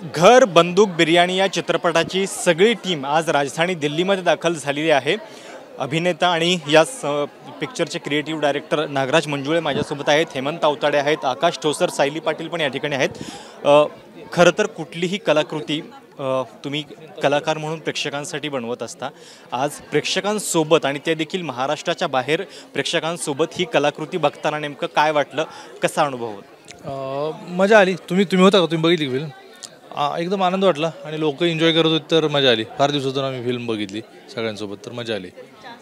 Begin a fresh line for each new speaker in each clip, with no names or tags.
घर बंदूक बिर्याणी या चित्रपटाची सगळी टीम आज राजधानी दिल्लीमध्ये दाखल झालेली आहे। अभिनेता आणि या पिक्चरचे क्रिएटिव्ह डायरेक्टर नागराज मंजुळे माझ्यासोबत आहेत, हेमंत अवताडे आहेत, आकाश ठोसर, सायली पाटील पण या ठिकाणी आहेत। खरं तर कुठलीही कलाकृती तुम्ही कलाकार म्हणून प्रेक्षकांसाठी बनवत असता। आज प्रेक्षकांसोबत आणि ते देखील महाराष्ट्राच्या बाहेर प्रेक्षकांसोबत ही कलाकृती बघताना नेमकं काय वाटलं, कसा अनुभव होता?
मजा आली। तुम्ही होता का? तुम्ही बघितली फिल्म? एकदम आनंद वाटला आणि लोक एन्जॉय करत होते तर मजा आली। फार दिवसातून आम्ही फिल्म बघितली सगळ्यांसोबत, तर मजा आली।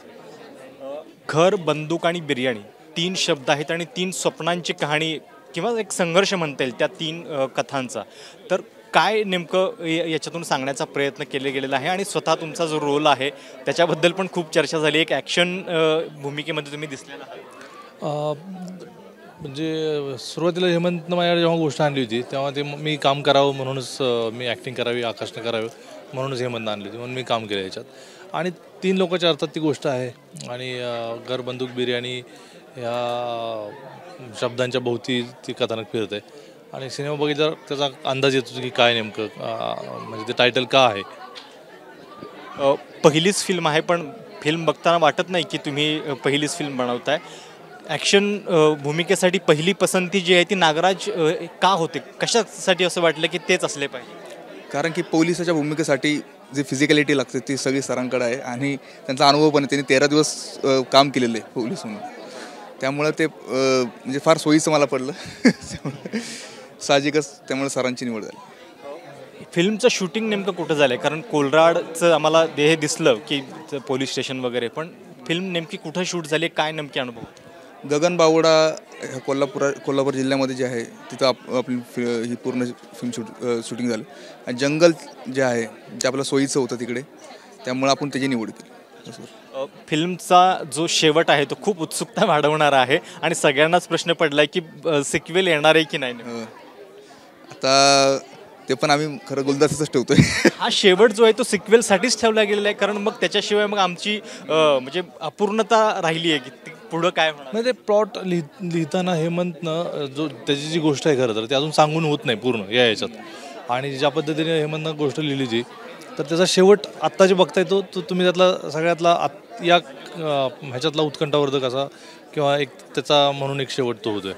घर बंदूक आणि बिर्याणी तीन शब्द आहेत आणि तीन स्वप्नांची कहाणी किंवा एक संघर्ष म्हणता येईल त्या तीन कथांचा। तर काय नेमकं याच्यातून सांगण्याचा प्रयत्न केले गेलेला आहे आणि स्वतः तुमचा जो रोल आहे त्याच्याबद्दल पण खूप चर्चा झाली। एक ॲक्शन भूमिकेमध्ये तुम्ही दिसलेला आहात।
म्हणजे सुरुवातीला हेमंतनं माझ्याकडे जेव्हा गोष्ट आणली होती तेव्हा ते मी काम करावं म्हणूनच, मी ॲक्टिंग करावी, आकाशने करावी म्हणूनच हेमंतनं आणली होती, म्हणून मी काम केलं याच्यात। आणि तीन लोकांच्या अर्थात ती गोष्ट आहे आणि घर बंदूक बिर्याणी ह्या शब्दांच्या भोवती ती कथानक फिरत आहे आणि सिनेमा बघितल्यावर त्याचा अंदाज येतो की काय नेमकं म्हणजे ते टायटल का आहे।
पहिलीच फिल्म आहे पण फिल्म बघताना वाटत नाही की तुम्ही पहिलीच फिल्म बनवताय। ॲक्शन भूमिकेसाठी पहिली पसंती जी आहे ती नागराज का होते? कशासाठी असं वाटलं की तेच असले पाहिजे?
कारण की पोलिसाच्या भूमिकेसाठी जी फिजिकॅलिटी लागते ती सगळी सरांकडे आहे आणि त्यांचा अनुभव पण आहे। त्यांनी 13 दिवस काम केलेलं आहे पोलीस म्हणून, त्यामुळे ते म्हणजे फार सोयीचं मला पडलं साहजिकच, त्यामुळे सरांची निवड झाली।
फिल्मचं शूटिंग नेमकं कुठं झालं आहे? कारण कोलराडचं आम्हाला हे दिसलं की पोलीस स्टेशन वगैरे, पण फिल्म नेमकी कुठं शूट झाली, काय नेमके अनुभव?
गगनबावडा कोल्हापूर जिल्ह्यामध्ये जे आहे तिथं आपली ही पूर्ण फिल्म शूटिंग झालं आणि जंगल जे आहे जे आपल्याला सोयीचं होतं तिकडे, त्यामुळे आपण त्याची निवड केली।
फिल्मचा जो शेवट आहे तो खूप उत्सुकता वाढवणारा आहे आणि सगळ्यांनाच प्रश्न पडलाय की सिक्वेल येणार आहे की नाही।
आता ते पण आम्ही खरं गुलदस्त्यातच ठेवतोय।
हा शेवट जो आहे तो सिक्वेलसाठीच ठेवला गेलेला आहे, कारण मग त्याच्याशिवाय मग आमची म्हणजे अपूर्णता राहिली आहे की पुढं काय होणार।
म्हणजे ते प्लॉट लिहिताना हेमंतनं जो त्याची जी गोष्ट आहे खरं तर ते अजून सांगून होत नाही पूर्ण या याच्यात, आणि ज्या पद्धतीने हेमंतनं गोष्ट लिहिली जी तर त्याचा शेवट आत्ता जे बघताय तो तुम्ही त्यातला सगळ्यातला या ह्याच्यातला उत्कंठावर्धक असा किंवा एक त्याचा म्हणून एक शेवट तो होतोय।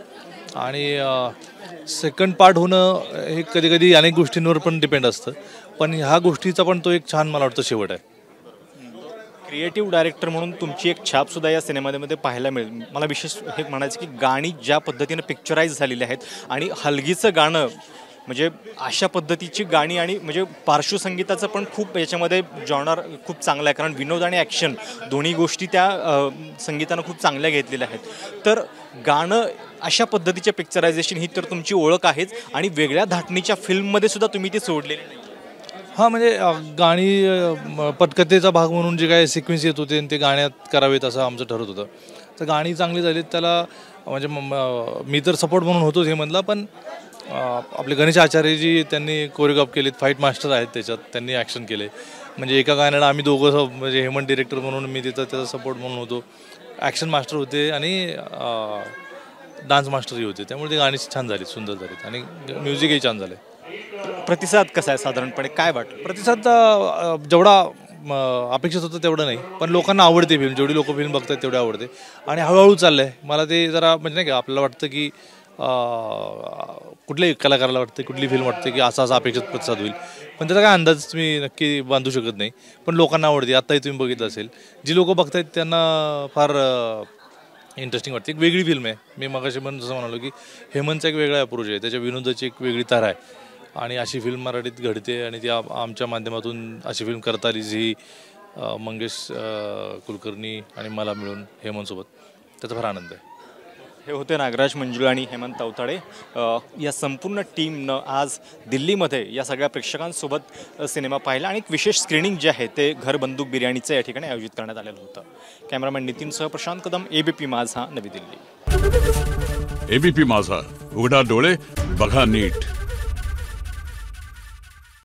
आणि सेकंड पार्ट होणं हे कधी कधी अनेक गोष्टींवर पण डिपेंड असतं, पण ह्या गोष्टीचा पण तो एक छान मला वाटतं शेवट आहे।
क्रिएटिव्ह डायरेक्टर म्हणून तुमची एक छापसुद्धा या सिनेमामध्ये पाहायला मिळेल। मला विशेष हे म्हणायचं की गाणी ज्या पद्धतीने पिक्चराईज झालेली आहेत आणि हलगीचं गाणं म्हणजे अशा पद्धतीची गाणी आणि म्हणजे पार्श्वसंगीताचं पण खूप याच्यामध्ये जॉनर खूप चांगला आहे, कारण विनोद आणि ॲक्शन दोन्ही गोष्टी त्या संगीतानं खूप चांगल्या घेतलेल्या आहेत। तर गाणं अशा पद्धतीच्या पिक्चरायझेशन ही तर तुमची ओळख आहेच आणि वेगळ्या धाटणीच्या फिल्ममध्ये सुद्धा तुम्ही ती सोडलेली नाही।
हां, म्हणजे गाणी पटकथेचा भाग म्हणून जे काही सिक्वेन्स येत होते ते गाण्यात करावेत असं आमचं ठरत होतं। तर गाणी चांगली झालीत त्याला म्हणजे मी तर सपोर्ट म्हणून होतोच हे म्हणला, पण आपले गणेश आचार्यजी त्यांनी कोरिओग्राफ केलेत, फाईट मास्टर आहेत त्याच्यात, त्यांनी ॲक्शन केले। म्हणजे एका गाण्याला आम्ही दोघं म्हणजे हेमंत डिरेक्टर म्हणून मी तिथं त्याचा सपोर्ट म्हणून होतो, ॲक्शन मास्टर होते आणि डान्स मास्टरही होते, त्यामुळे ती गाणी छान झाली, सुंदर झालीत आणि म्युझिकही छान झालं।
प्रतिसाद कसा आहे साधारणपणे, काय वाटतं?
प्रतिसाद जेवढा अपेक्षित होतं तेवढं नाही, पण लोकांना आवडते फिल्म, जेवढी लोक फिल्म बघतात तेवढी आवडते आणि हळूहळू चाललं आहे। मला ते जरा म्हणजे नाही का आपल्याला वाटतं की कुठल्याही कलाकाराला वाटतं, कुठली फिल्म वाटते की असा अपेक्षित प्रतिसाद होईल, पण त्याचा काय अंदाज तुम्ही नक्की बांधू शकत नाही, पण लोकांना आवडते। आत्ताही तुम्ही बघितलं असेल, जी लोक बघतायत त्यांना फार इंटरेस्टिंग वाटते। एक वेगळी फिल्म आहे। मी मगाशी पण जसं म्हणालो की हेमंतचा एक वेगळा अप्रोच आहे, त्याच्या विनोदाची एक वेगळी तारा आहे आणि अशी फिल्म मराठीत घडते आणि ती आमच्या माध्यमातून अशी फिल्म करता आली जी मंगेश कुलकर्णी आणि मला मिळून हेमंतसोबत, त्याचा फार आनंद आहे।
हे होते नागराज मंजुळे आणि हेमंत अवताडे। या संपूर्ण टीमनं आज दिल्लीमध्ये या सगळ्या प्रेक्षकांसोबत सिनेमा पाहिला आणि एक विशेष स्क्रीनिंग जे आहे ते घर बंदूक बिर्याणीचं या ठिकाणी आयोजित करण्यात आलेलं होतं। कॅमेरामॅन नितीनसह प्रशांत कदम, एबीपी माझा, नवी दिल्ली।
एबीपी माझा, उघडा डोळे बघा नीट।